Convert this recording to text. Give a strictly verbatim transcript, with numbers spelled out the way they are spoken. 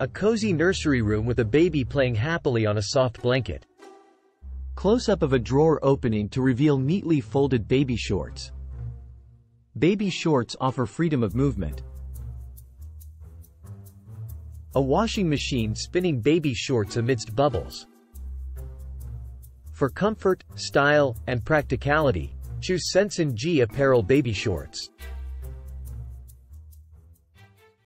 A cozy nursery room with a baby playing happily on a soft blanket. Close-up of a drawer opening to reveal neatly folded baby shorts. Baby shorts offer freedom of movement. A washing machine spinning baby shorts amidst bubbles. For comfort, style, and practicality, choose Senseng-apparel baby shorts.